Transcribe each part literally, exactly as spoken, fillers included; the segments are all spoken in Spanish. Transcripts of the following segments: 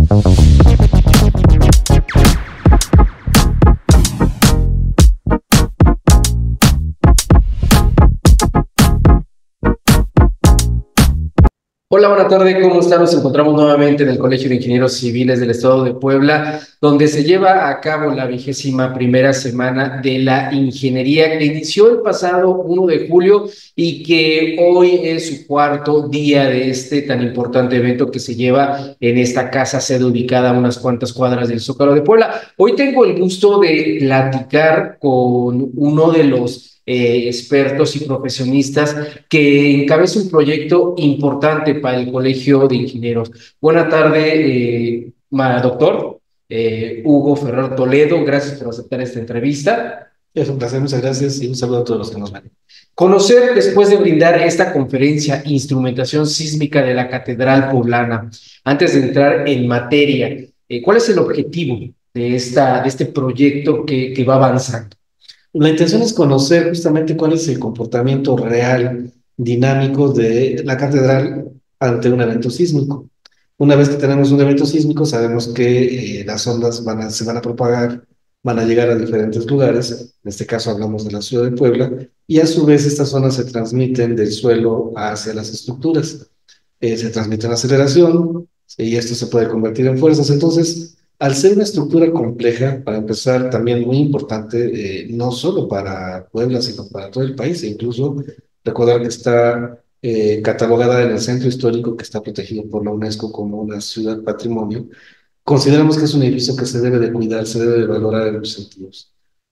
Hola, buena tarde, ¿cómo están? Nos encontramos nuevamente en el Colegio de Ingenieros Civiles del Estado de Puebla, donde se lleva a cabo la vigésima primera semana de la ingeniería que inició el pasado primero de julio y que hoy es su cuarto día de este tan importante evento que se lleva en esta casa sede ubicada a unas cuantas cuadras del Zócalo de Puebla. Hoy tengo el gusto de platicar con uno de los Eh, expertos y profesionistas que encabeza un proyecto importante para el Colegio de Ingenieros. Buena tarde, eh, ma- doctor eh, Hugo Ferrer Toledo, gracias por aceptar esta entrevista. Es un placer, muchas gracias y un saludo a todos los que nos ven. Conocer, después de brindar esta conferencia, Instrumentación Sísmica de la Catedral Poblana, antes de entrar en materia, eh, ¿cuál es el objetivo de, esta, de este proyecto que, que va avanzando? La intención es conocer justamente cuál es el comportamiento real, dinámico de la catedral ante un evento sísmico. Una vez que tenemos un evento sísmico, sabemos que eh, las ondas van a, se van a propagar, van a llegar a diferentes lugares, en este caso hablamos de la ciudad de Puebla, y a su vez estas ondas se transmiten del suelo hacia las estructuras. Eh, se transmite en aceleración y esto se puede convertir en fuerzas. Entonces, al ser una estructura compleja, para empezar, también muy importante, eh, no solo para Puebla, sino para todo el país, e incluso recordar que está eh, catalogada en el centro histórico que está protegido por la UNESCO como una ciudad patrimonio, consideramos que es un edificio que se debe de cuidar, se debe de valorar en los sentidos.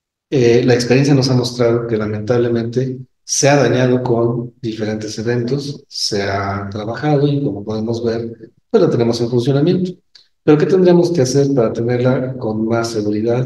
Eh, la experiencia nos ha mostrado que lamentablemente se ha dañado con diferentes eventos, se ha trabajado y como podemos ver, pues la tenemos en funcionamiento. Pero ¿qué tendríamos que hacer para tenerla con más seguridad?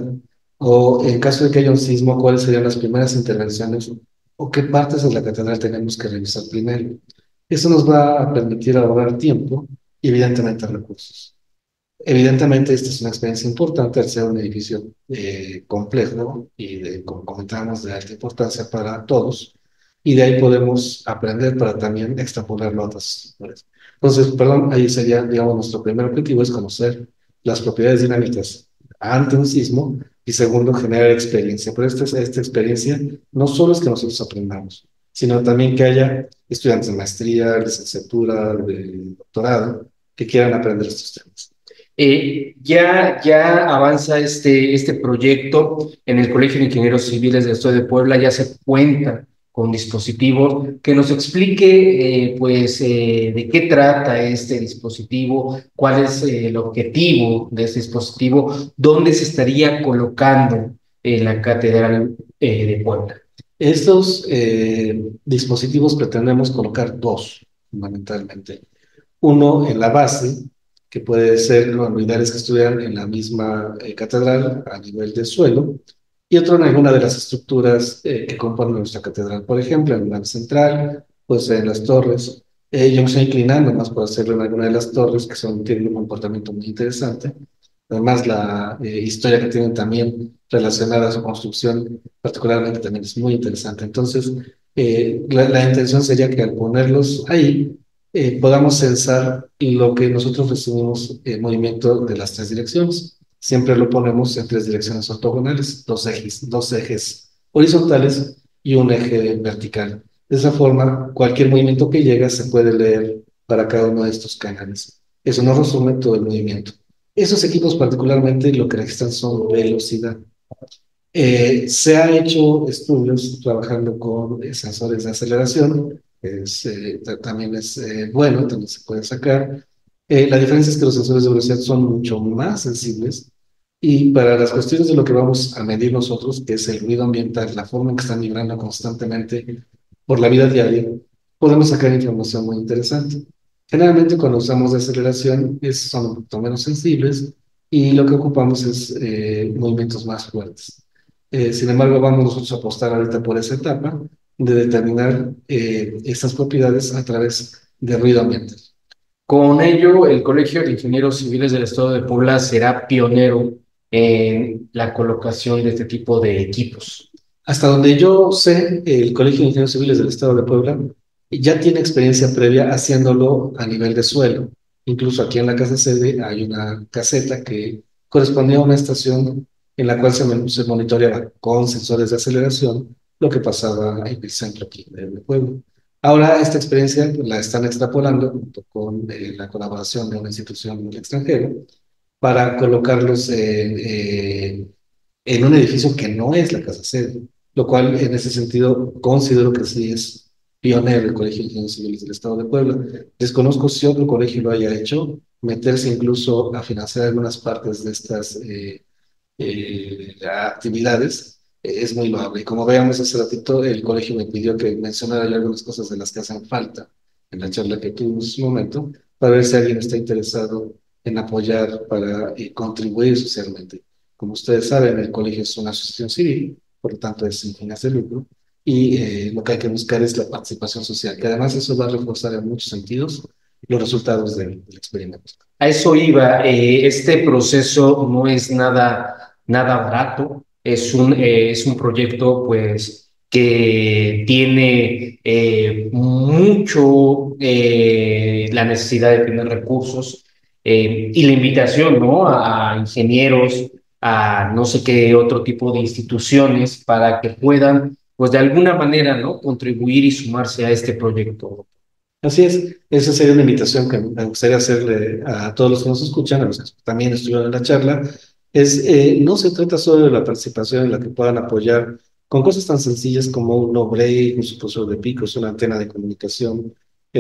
O en caso de que haya un sismo, ¿cuáles serían las primeras intervenciones? ¿O qué partes de la catedral tenemos que revisar primero? Eso nos va a permitir ahorrar tiempo y evidentemente recursos. Evidentemente, esta es una experiencia importante al ser un edificio eh, complejo y, de, como comentábamos, de alta importancia para todos. Y de ahí podemos aprender para también extrapolarlo a otras estructuras. Entonces, perdón, ahí sería, digamos, nuestro primer objetivo es conocer las propiedades dinámicas ante un sismo y segundo, generar experiencia. Pero esta, esta experiencia no solo es que nosotros aprendamos, sino también que haya estudiantes de maestría, licenciatura, de doctorado, que quieran aprender estos temas. Eh, ya, ya avanza este, este proyecto en el Colegio de Ingenieros Civiles del Estado de Puebla, ya se cuenta con dispositivos, que nos explique eh, pues eh, de qué trata este dispositivo, cuál es eh, el objetivo de este dispositivo, dónde se estaría colocando en la Catedral eh, de Puebla. Estos eh, dispositivos pretendemos colocar dos, fundamentalmente. Uno en la base, que puede ser los unidades que estudian en la misma eh, catedral a nivel de suelo, y otro en alguna de las estructuras eh, que componen nuestra catedral. Por ejemplo, en la central, pues en las torres. Eh, yo me estoy inclinando más por hacerlo en alguna de las torres, que son, tienen un comportamiento muy interesante. Además, la eh, historia que tienen también relacionada a su construcción, particularmente, también es muy interesante. Entonces, eh, la, la intención sería que al ponerlos ahí, eh, podamos censar lo que nosotros recibimos en movimiento de las tres direcciones. Siempre lo ponemos en tres direcciones ortogonales, dos ejes, dos ejes horizontales y un eje vertical. De esa forma, cualquier movimiento que llega se puede leer para cada uno de estos canales. Eso nos resume todo el movimiento. Esos equipos particularmente lo que registran son velocidad. Eh, se ha hecho estudios trabajando con eh, sensores de aceleración, es, eh, también es eh, bueno, también se puede sacar. Eh, la diferencia es que los sensores de velocidad son mucho más sensibles y para las cuestiones de lo que vamos a medir nosotros, que es el ruido ambiental, la forma en que están vibrando constantemente por la vida diaria, podemos sacar información muy interesante. Generalmente cuando usamos de aceleración es, son un poquito menos sensibles y lo que ocupamos es eh, movimientos más fuertes. Eh, sin embargo, vamos nosotros a apostar ahorita por esa etapa de determinar eh, estas propiedades a través de ruido ambiental. Con ello, el Colegio de Ingenieros Civiles del Estado de Puebla será pionero en la colocación de este tipo de equipos. Hasta donde yo sé, el Colegio de Ingenieros Civiles del Estado de Puebla ya tiene experiencia previa haciéndolo a nivel de suelo. Incluso aquí en la casa sede hay una caseta que correspondía a una estación en la cual se, mon- se monitoreaba con sensores de aceleración lo que pasaba en el centro aquí del pueblo. Ahora esta experiencia la están extrapolando junto con eh, la colaboración de una institución extranjera para colocarlos en, eh, en un edificio que no es la casa sede, lo cual en ese sentido considero que sí es pionero el Colegio de Ingenieros Civiles del Estado de Puebla. Desconozco si otro colegio lo haya hecho, meterse incluso a financiar algunas partes de estas eh, eh, actividades, eh, es muy loable. Y como veamos hace ratito, el colegio me pidió que mencionara yo algunas cosas de las que hacen falta en la charla que tuvimos un momento, para ver si alguien está interesado en apoyar para eh, contribuir socialmente. Como ustedes saben, el colegio es una asociación civil, por lo tanto es sin fines de lucro, y eh, lo que hay que buscar es la participación social, que además eso va a reforzar en muchos sentidos los resultados del, del experimento. A eso iba, eh, este proceso no es nada, nada barato, es un, eh, es un proyecto pues que tiene eh, mucho eh, la necesidad de tener recursos eh, y la invitación, ¿no? A, a ingenieros, a no sé qué otro tipo de instituciones para que puedan pues de alguna manera, ¿no? Contribuir y sumarse a este proyecto. Así es, esa sería una invitación que me gustaría hacerle a todos los que nos escuchan, a los que también estuvieron en la charla, es, eh, no se trata solo de la participación en la que puedan apoyar con cosas tan sencillas como un no break, un supresor de picos, una antena de comunicación,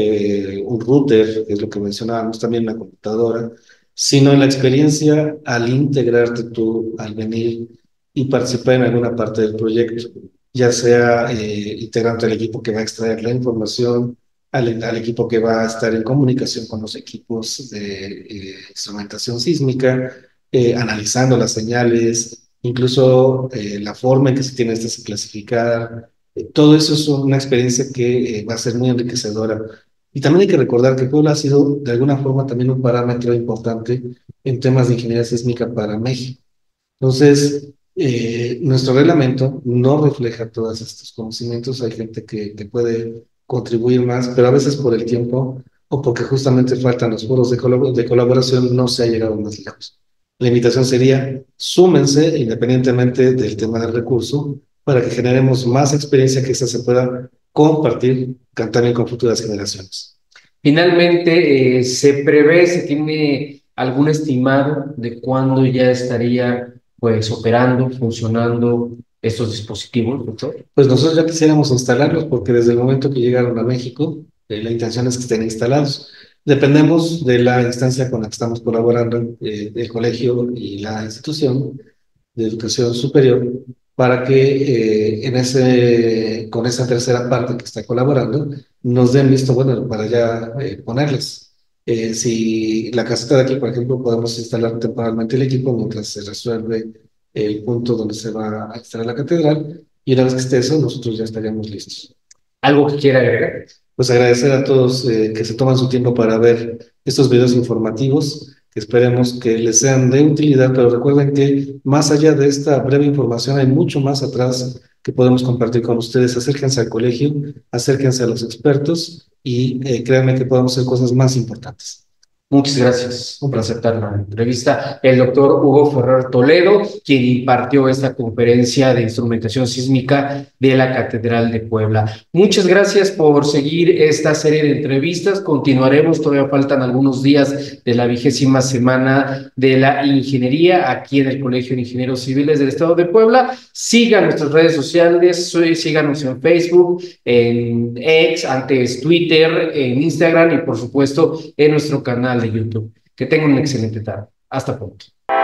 eh, un router, que es lo que mencionábamos, también una computadora, sino en la experiencia al integrarte tú, al venir y participar en alguna parte del proyecto, ya sea eh, integrante del equipo que va a extraer la información, al, al equipo que va a estar en comunicación con los equipos de eh, instrumentación sísmica, eh, analizando las señales, incluso eh, la forma en que se tiene estas que clasificar. Eh, todo eso es una experiencia que eh, va a ser muy enriquecedora. Y también hay que recordar que Puebla ha sido de alguna forma también un parámetro importante en temas de ingeniería sísmica para México. Entonces, eh, nuestro reglamento no refleja todos estos conocimientos. Hay gente que, que puede contribuir más, pero a veces por el tiempo o porque justamente faltan los foros de, colab de colaboración no se ha llegado más lejos. La invitación sería, súmense independientemente del tema del recurso para que generemos más experiencia que esta se pueda compartir también con futuras generaciones. Finalmente, eh, ¿se prevé, se tiene algún estimado de cuándo ya estaría pues operando, funcionando estos dispositivos, doctor? Pues nosotros ya quisiéramos instalarlos porque desde el momento que llegaron a México, eh, la intención es que estén instalados. Dependemos de la instancia con la que estamos colaborando, eh, el colegio y la institución de educación superior, para que eh, en ese, con esa tercera parte que está colaborando, nos den visto bueno para ya eh, ponerles. Eh, si la caseta de aquí, por ejemplo, podemos instalar temporalmente el equipo mientras se resuelve el punto donde se va a instalar la catedral, y una vez que esté eso, nosotros ya estaríamos listos. ¿Algo que quiera agregar? Pues agradecer a todos eh, que se toman su tiempo para ver estos videos informativos, que esperemos que les sean de utilidad, pero recuerden que más allá de esta breve información hay mucho más atrás que podemos compartir con ustedes. Acérquense al colegio, acérquense a los expertos y eh, créanme que podemos hacer cosas más importantes. Muchas gracias por aceptar la entrevista. El doctor Hugo Ferrer Toledo, quien impartió esta conferencia de instrumentación sísmica de la Catedral de Puebla. Muchas gracias por seguir esta serie de entrevistas. Continuaremos, todavía faltan algunos días de la vigésima semana de la ingeniería aquí en el Colegio de Ingenieros Civiles del Estado de Puebla. Sigan nuestras redes sociales, síganos en Facebook, en X, antes Twitter, en Instagram y por supuesto en nuestro canal de YouTube. Que tengan una excelente tarde. Hasta pronto.